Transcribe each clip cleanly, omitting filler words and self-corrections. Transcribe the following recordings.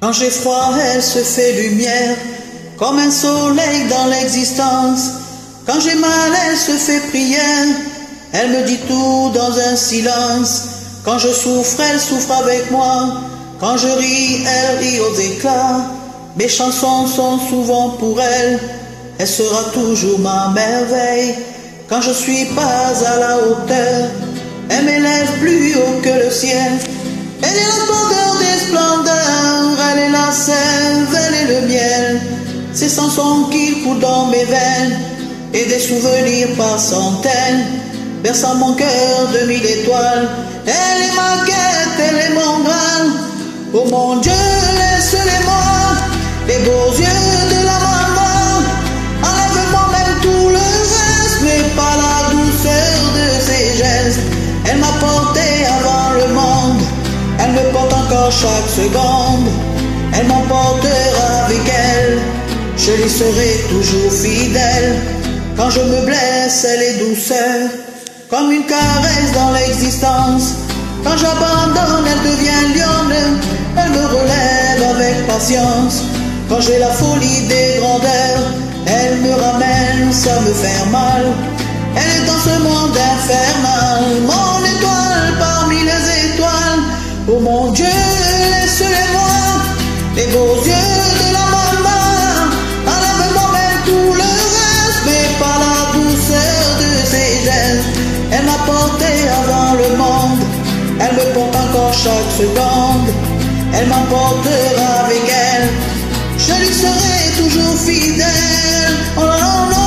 Quand j'ai froid, elle se fait lumière, comme un soleil dans l'existence. Quand j'ai mal, elle se fait prière, elle me dit tout dans un silence. Quand je souffre, elle souffre avec moi. Quand je ris, elle rit aux éclats. Mes chansons sont souvent pour elle, elle sera toujours ma merveille. Quand je suis pas à la hauteur, elle m'élève plus haut que le ciel. Elle est la grandeur des splendeurs, elle est la sève, elle est le miel. C'est sans son qui coule dans mes veines, et des souvenirs par centaines, berçant mon cœur de 1000 étoiles. Elle est ma quête, elle est mon graal. Oh mon Dieu, laisse-les-moi, les beaux yeux de la maman. Enlève-moi même tout le reste, mais pas la douceur de ses gestes. Elle m'a porté avant le monde, elle me porte encore chaque seconde. Elle m'emportera avec elle, je lui serai toujours fidèle. Quand je me blesse, elle est douceur, comme une caresse dans l'existence. Quand j'abandonne, elle devient lionne, elle me relève avec patience. Quand j'ai la folie des grandeurs, elle me ramène sans me faire mal. Elle est dans ce monde infernal, mon étoile parmi les étoiles. Oh mon Dieu, laisse-les-moi, les beaux yeux de la maman. Enlève-moi même tout le reste, mais pas la douceur de ses gestes. Elle m'a porté avant le monde, elle me porte encore chaque seconde. Elle m'emportera avec elle, je lui serai toujours fidèle. Oh non, non.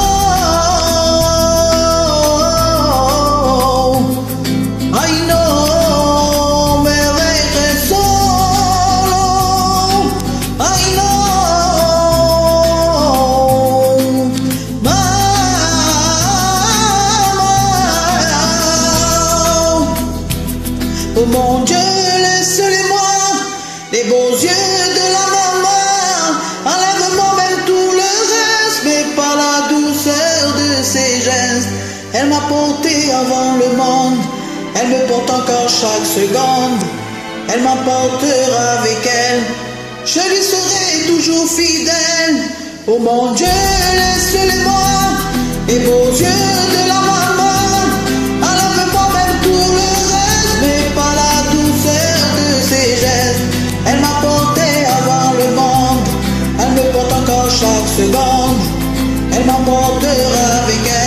Oh mon Dieu, laisse-les-moi, les beaux yeux de la maman. Enlève-moi même tout le reste, mais pas la douceur de ses gestes. Elle m'a porté avant le monde, elle me porte encore chaque seconde. Elle m'emportera avec elle, je lui serai toujours fidèle. Oh mon Dieu, laisse-les-moi, les beaux yeux de la maman. Enlève-moi même tout le reste, mais pas la douceur de ses gestes. Elle m'a porté avant le monde, elle me porte encore chaque seconde. Elle m'emportera avec elle.